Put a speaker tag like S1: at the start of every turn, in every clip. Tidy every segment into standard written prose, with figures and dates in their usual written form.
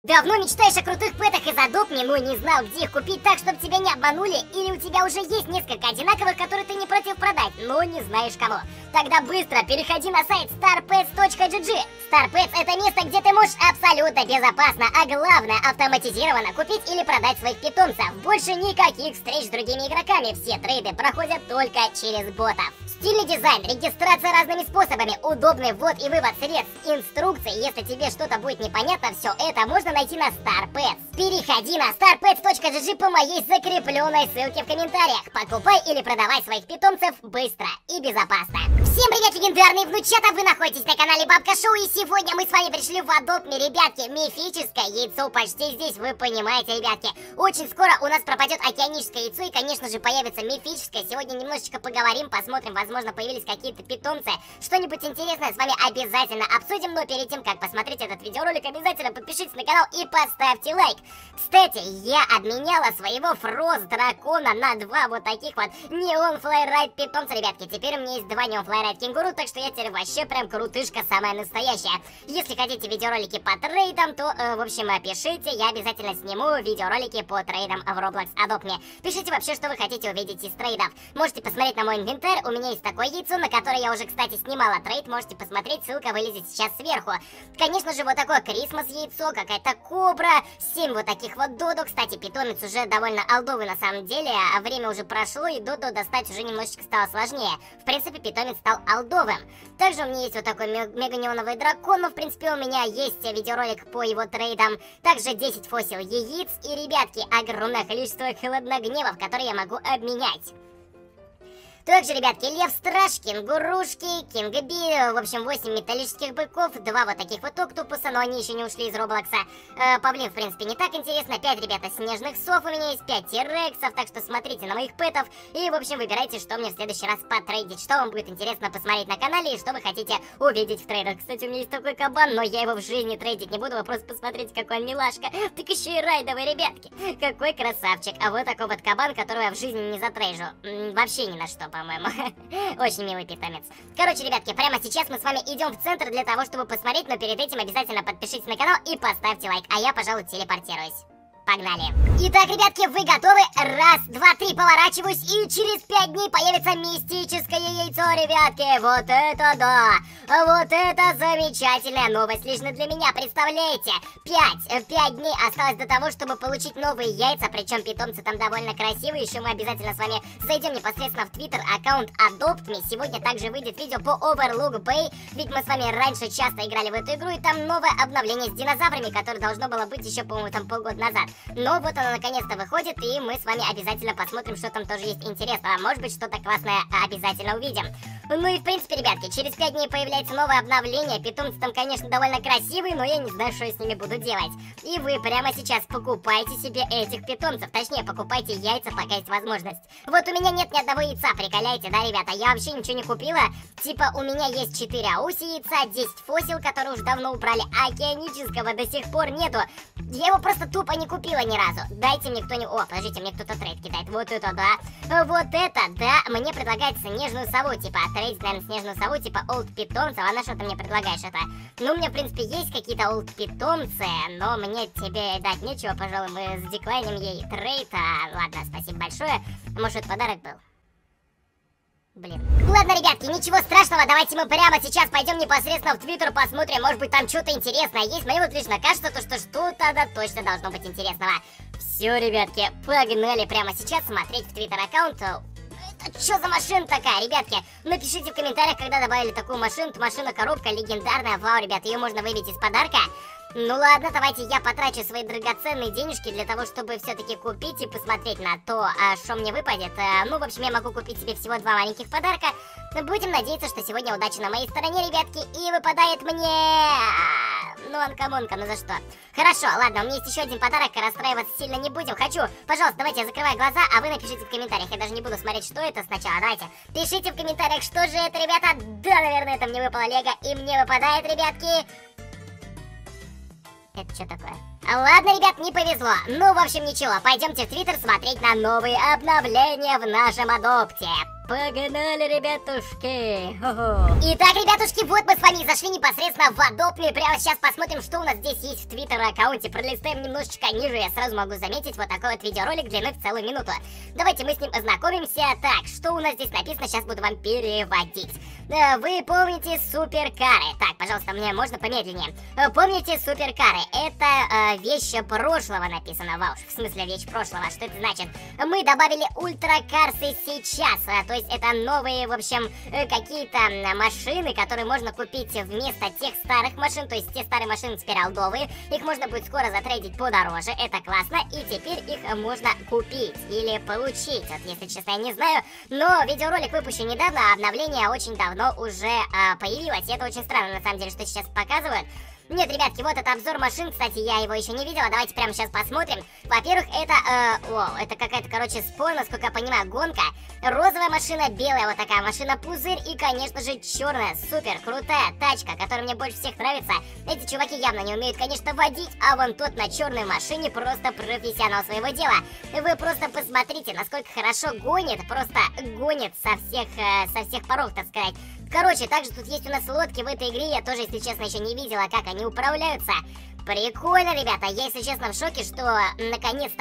S1: Давно мечтаешь о крутых пэтах из Adopt Me, но не знал, где их купить так, чтобы тебя не обманули? Или у тебя уже есть несколько одинаковых, которые ты не против продать, но не знаешь кого? Тогда быстро переходи на сайт starpets.gg. StarPets — это место, где ты можешь абсолютно безопасно, а главное автоматизированно купить или продать своих питомцев. Больше никаких встреч с другими игроками, все трейды проходят только через ботов. Стильный дизайн, регистрация разными способами, удобный ввод и вывод средств, инструкции. Если тебе что-то будет непонятно, все это можно найти на StarPets. Переходи на starpets.gg по моей закрепленной ссылке в комментариях. Покупай или продавай своих питомцев быстро и безопасно. Всем привет, легендарные внучата! Вы находитесь на канале Бабка Шоу, и сегодня мы с вами пришли в Adopt Me, ребятки. Мифическое яйцо почти здесь, вы понимаете, ребятки. Очень скоро у нас пропадет океаническое яйцо, и, конечно же, появится мифическое. Сегодня немножечко поговорим, посмотрим, возможно, появились какие-то питомцы. Что-нибудь интересное с вами обязательно обсудим, но перед тем, как посмотреть этот видеоролик, обязательно подпишитесь на канал и поставьте лайк. Кстати, я обменяла своего Фрост-дракона на два вот таких вот Neon Fly-Ride питомца, ребятки. Теперь у меня есть два Neon Fly-Ride кенгуру, так что я теперь вообще прям крутышка самая настоящая. Если хотите видеоролики по трейдам, то, в общем, пишите, я обязательно сниму видеоролики по трейдам в Roblox Adopt Me. Пишите вообще, что вы хотите увидеть из трейдов. Можете посмотреть на мой инвентарь, у меня есть такое яйцо, на которое я уже, кстати, снимала трейд, можете посмотреть, ссылка вылезет сейчас сверху. Конечно же, вот такое Крисмас яйцо, какая-то кобра, 7 вот таких вот додо. Кстати, питомец уже довольно олдовый на самом деле, а время уже прошло, и додо достать уже немножечко стало сложнее. В принципе, питомец стал олдовым. Также у меня есть вот такой мега-неоновый дракон, но, в принципе, у меня есть видеоролик по его трейдам. Также 10 фосил яиц и, ребятки, огромное количество холодногневов, которые я могу обменять. Также, ребятки, лев страж, кенгурушки, кингби, в общем, 8 металлических быков, 2 вот таких вот октопуса, но они еще не ушли из Роблокса. Павлин, в принципе, не так интересно. 5, ребята, снежных сов у меня есть, 5 тирексов, так что смотрите на моих пэтов. И, в общем, выбирайте, что мне в следующий раз потрейдить, что вам будет интересно посмотреть на канале и что вы хотите увидеть в трейдах. Кстати, у меня есть такой кабан, но я его в жизни трейдить не буду, вы просто посмотрите, какой он милашка. Так еще и райдовый, ребятки. Какой красавчик. А вот такой вот кабан, которого я в жизни не затрейжу. Вообще ни на что, по-моему. Очень милый питомец. Короче, ребятки, прямо сейчас мы с вами идем в центр для того, чтобы посмотреть, но перед этим обязательно подпишитесь на канал и поставьте лайк, а я, пожалуй, телепортируюсь. Погнали! Итак, ребятки, вы готовы? Раз, два, три, поворачиваюсь, и через 5 дней появится мистическое яйцо, ребятки! Вот это да! Вот это замечательная новость лично для меня, представляете? 5 дней осталось до того, чтобы получить новые яйца, причем питомцы там довольно красивые. Еще мы обязательно с вами зайдем непосредственно в Twitter аккаунт Adopt Me. Сегодня также выйдет видео по Overlook Bay, ведь мы с вами раньше часто играли в эту игру, и там новое обновление с динозаврами, которое должно было быть еще, по-моему, там полгода назад. Но вот оно наконец-то выходит, и мы с вами обязательно посмотрим, что там тоже есть интересного. Может быть, что-то классное обязательно увидим. Ну и в принципе, ребятки, через 5 дней появляется новое обновление. Питомцы там, конечно, довольно красивые, но я не знаю, что я с ними буду делать. И вы прямо сейчас покупайте себе этих питомцев. Точнее, покупайте яйца, пока есть возможность. Вот у меня нет ни одного яйца, приколяете, да, ребята? Я вообще ничего не купила. Типа, у меня есть 4 ауси яйца, 10 фосил, которые уже давно убрали, а океанического до сих пор нету. Я его просто тупо не купила ни разу. Дайте мне кто-нибудь... О, подождите, мне кто-то трейд кидает. Вот это да. Вот это да. Мне предлагается снежную сову, типа, трейд, наверное, снежную сову, типа, олд питомцев. А на что ты мне предлагаешь это? Ну, у меня, в принципе, есть какие-то олд питомцы, но мне тебе дать нечего, пожалуй, мы задеклайним ей трейд. Ладно, спасибо большое. Может, это подарок был? Блин. Ладно, ребятки, ничего страшного, давайте мы прямо сейчас пойдем непосредственно в Твиттер, посмотрим, может быть там что-то интересное есть. Мне вот лично кажется, что что-то да точно должно быть интересного. Все, ребятки, погнали прямо сейчас смотреть в Твиттер аккаунт. Это что за машина такая, ребятки? Напишите в комментариях, когда добавили такую машину. Машина-коробка легендарная, вау, ребят, ее можно выбить из подарка. Ну ладно, давайте я потрачу свои драгоценные денежки для того, чтобы все-таки купить и посмотреть на то, что мне выпадет. Ну, в общем, я могу купить себе всего 2 маленьких подарка. Будем надеяться, что сегодня удача на моей стороне, ребятки, и выпадает мне... Ну, анкамонка, ну за что? Хорошо, ладно, у меня есть еще один подарок, расстраиваться сильно не будем. Хочу, пожалуйста, давайте я закрываю глаза, а вы напишите в комментариях. Я даже не буду смотреть, что это сначала. Давайте, пишите в комментариях, что же это, ребята. Да, наверное, это мне выпало лего, и мне выпадает, ребятки... Это что такое? Ладно, ребят, не повезло. Ну, в общем, ничего, пойдемте в Твиттер смотреть на новые обновления в нашем адопте. Погнали, ребятушки. Итак, ребятушки, вот мы с вами зашли непосредственно в Adopt. И прямо сейчас посмотрим, что у нас здесь есть в Твиттер-аккаунте. Пролистаем немножечко ниже, я сразу могу заметить вот такой вот видеоролик длиной в целую минуту. Давайте мы с ним ознакомимся. Так, что у нас здесь написано, сейчас буду вам переводить. Вы помните суперкары? Так, пожалуйста, мне можно помедленнее. Помните суперкары? Это вещь прошлого написано. Вау, в смысле вещь прошлого? Что это значит? Мы добавили ультракарсы сейчас. То есть это новые, в общем, какие-то машины, которые можно купить вместо тех старых машин. То есть те старые машины теперь олдовые. Их можно будет скоро затрейдить подороже. Это классно. И теперь их можно купить или получить. Вот, если честно, я не знаю. Но видеоролик выпущен недавно, а обновление очень давно уже появилось. И это очень странно, на самом деле, что сейчас показывают. Нет, ребятки, вот это обзор машин, кстати, я его еще не видела, давайте прямо сейчас посмотрим. Во-первых, это какая-то, короче, спор, насколько я понимаю, гонка. Розовая машина, белая вот такая машина-пузырь и, конечно же, черная, супер крутая тачка, которая мне больше всех нравится. Эти чуваки явно не умеют, конечно, водить, а вон тот на черной машине просто профессионал своего дела. Вы просто посмотрите, насколько хорошо гонит, просто гонит со всех паров, так сказать. Короче, также тут есть у нас лодки в этой игре, я тоже, если честно, еще не видела, как они управляются. Прикольно, ребята, я, если честно, в шоке, что наконец-то,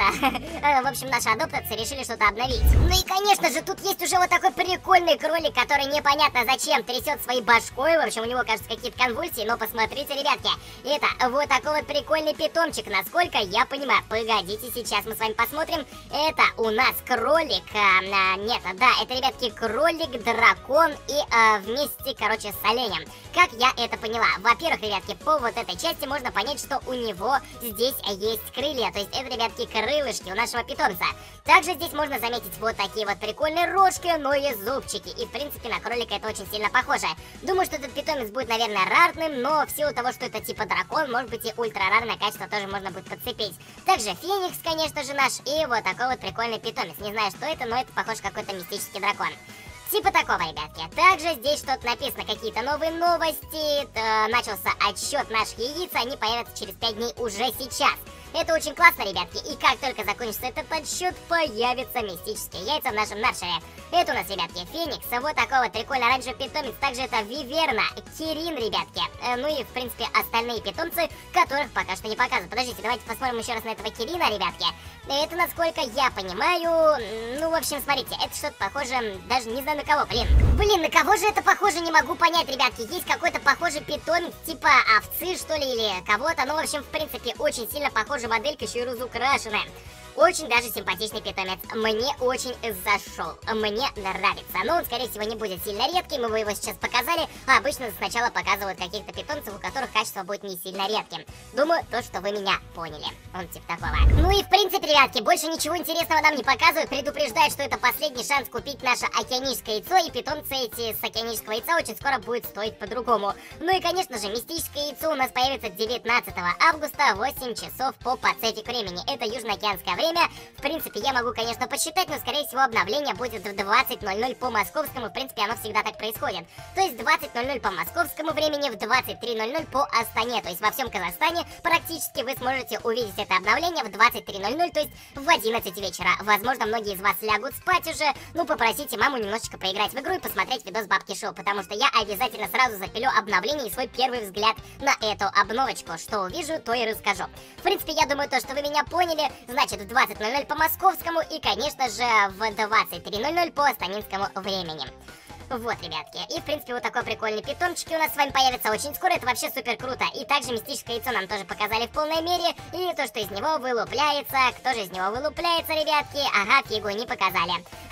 S1: в общем, наши адоптации решили что-то обновить. Ну и, конечно же, тут есть уже вот такой прикольный кролик, который непонятно зачем трясет своей башкой. В общем, у него, кажется, какие-то конвульсии, но посмотрите, ребятки, это вот такой вот прикольный питомчик, насколько я понимаю. Погодите, сейчас мы с вами посмотрим. Это у нас кролик, нет, да, это, ребятки, кролик, дракон и вместе, короче, с оленем. Как я это поняла? Во-первых, ребятки, по вот этой части можно понять, что у него здесь есть крылья. То есть это, ребятки, крылышки у нашего питомца. Также здесь можно заметить вот такие вот прикольные рожки, ну и зубчики. И, в принципе, на кролика это очень сильно похоже. Думаю, что этот питомец будет, наверное, рарным, но в силу того, что это типа дракон, может быть и ультрарарное качество тоже можно будет подцепить. Также феникс, конечно же, наш, и вот такой вот прикольный питомец. Не знаю, что это, но это похож какой-то мистический дракон. Типа такого, ребятки. Также здесь что-то написано, какие-то новые новости. Начался отсчет наших яиц, они появятся через 5 дней уже сейчас. Это очень классно, ребятки. И как только закончится этот отсчет, появятся мистические яйца в нашем наршере. Это у нас, ребятки, феникс. Вот такой вот прикольный оранжевый питомец. Также это виверна, кирин, ребятки. Ну и, в принципе, остальные питомцы, которых пока что не показывают. Подождите, давайте посмотрим еще раз на этого кирина, ребятки. Это, насколько я понимаю, ну, в общем, смотрите, это что-то похоже, даже не знаю на кого, Блин, на кого же это похоже, не могу понять, ребятки. Есть какой-то похожий питомец, типа овцы, что ли, или кого-то. Ну, в общем, в принципе, очень сильно похожая моделька, еще и разукрашенная. Очень даже симпатичный питомец. Мне очень зашел. Мне нравится. Но он, скорее всего, не будет сильно редким. Мы его сейчас показали. А обычно сначала показывают каких-то питомцев, у которых качество будет не сильно редким. Думаю, то, что вы меня поняли. Он типа такого. Ну и в принципе, ребятки, больше ничего интересного нам не показывают. Предупреждают, что это последний шанс купить наше океаническое яйцо. И питомцы эти с океанического яйца очень скоро будут стоить по-другому. Ну и, конечно же, мистическое яйцо у нас появится 19 августа в 8 часов по Пацифик времени. Это южноокеанское время. В принципе, я могу, конечно, посчитать, но, скорее всего, обновление будет в 20:00 по московскому. В принципе, оно всегда так происходит. То есть 20:00 по московскому времени, в 23:00 по Астане. То есть во всем Казахстане практически вы сможете увидеть это обновление в 23:00, то есть в 11 вечера. Возможно, многие из вас лягут спать уже. Ну, попросите маму немножечко поиграть в игру и посмотреть видос Бабки Шоу, потому что я обязательно сразу запилю обновление и свой первый взгляд на эту обновочку. Что увижу, то и расскажу. В принципе, я думаю, то, что вы меня поняли. Значит, в 20:00 по московскому и, конечно же, в 23:00 по астанинскому времени. Вот, ребятки. И, в принципе, вот такой прикольный питомчик у нас с вами появится очень скоро. Это вообще супер круто. И также мистическое яйцо нам тоже показали в полной мере. И то, что из него вылупляется. Кто же из него вылупляется, ребятки? Ага, фигу не показали.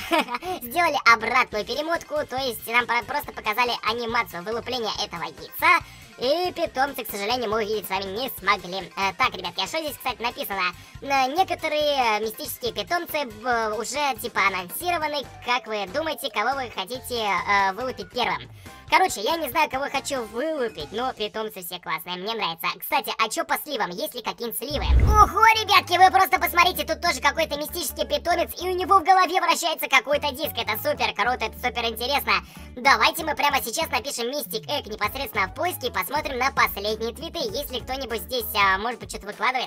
S1: Сделали обратную перемотку. То есть нам просто показали анимацию вылупления этого яйца. И питомцы, к сожалению, мы увидеть с вами не смогли. Так, ребятки, а что здесь, кстати, написано? Некоторые мистические питомцы уже, типа, анонсированы. Как вы думаете, кого вы хотите вылупить первым? Короче, я не знаю, кого хочу вылупить, но питомцы все классные, мне нравится. Кстати, а чё по сливам? Есть ли какие-нибудь сливы? Ого, ребятки, вы просто посмотрите, тут тоже какой-то мистический питомец, и у него в голове вращается какой-то диск. Это супер круто, это супер интересно. Давайте мы прямо сейчас напишем Мистик Эг непосредственно в поиске и посмотрим на последние твиты. Если кто-нибудь здесь, может быть, что-то выкладывает.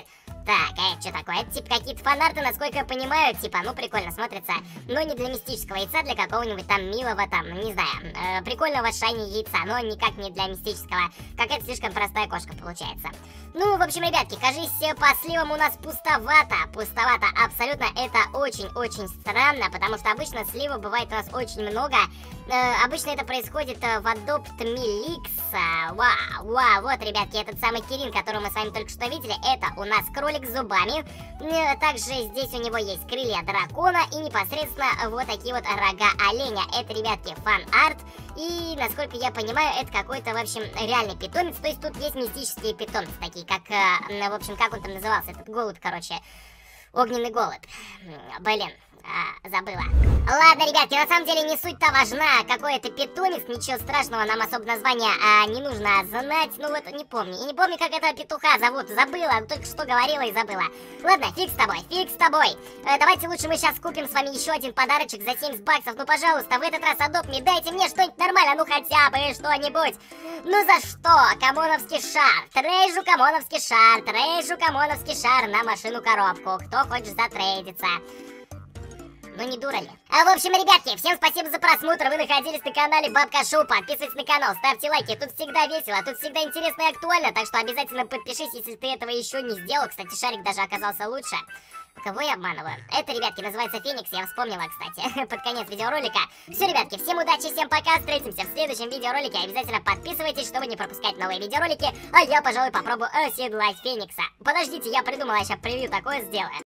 S1: Так, а это что такое? Это типа какие-то фанарты, насколько я понимаю, типа, ну прикольно смотрится, но не для мистического яйца, для какого-нибудь там милого там, не знаю, прикольного шайни яйца, но никак не для мистического. Какая-то слишком простая кошка получается. Ну, в общем, ребятки, кажись, по сливам у нас пустовато. Пустовато абсолютно. Это очень-очень странно, потому что обычно сливов бывает у нас очень много. Обычно это происходит в Adopt Me Leaks. Вау, вот, ребятки, этот самый Кирин, которого мы с вами только что видели, это у нас кролик с зубами. Также здесь у него есть крылья дракона и непосредственно вот такие вот рога оленя. Это, ребятки, фан-арт. И, насколько я понимаю, это какой-то, в общем, реальный питомец. То есть тут есть мистические питомцы, такие как, в общем, как он там назывался, этот голубь, короче. Огненный голубь. Блин. Забыла. Ладно, ребятки, на самом деле не суть-то важна, какой это питомец, ничего страшного, нам особо название не нужно знать, ну вот не помню. И не помню, как этого петуха зовут, забыла, только что говорила и забыла. Ладно, фиг с тобой, фиг с тобой. Давайте лучше мы сейчас купим с вами еще один подарочек за 70 баксов, ну пожалуйста, в этот раз Adopt Me, дайте мне что-нибудь нормально, ну хотя бы что-нибудь. Ну за что? Камоновский шар, трейжу камоновский шар, трейжу камоновский шар на машину-коробку, кто хочет затрейдиться. Ну не дура ли? В общем, ребятки, всем спасибо за просмотр. Вы находились на канале Бабка Шоу. Подписывайтесь на канал, ставьте лайки. Тут всегда весело, тут всегда интересно и актуально. Так что обязательно подпишись, если ты этого еще не сделал. Кстати, шарик даже оказался лучше. Кого я обманываю? Это, ребятки, называется Феникс. Я вспомнила, кстати, под конец видеоролика. Все, ребятки, всем удачи, всем пока. Встретимся в следующем видеоролике. Обязательно подписывайтесь, чтобы не пропускать новые видеоролики. А я, пожалуй, попробую оседлать Феникса. Подождите, я придумала, я сейчас превью такое сделаю.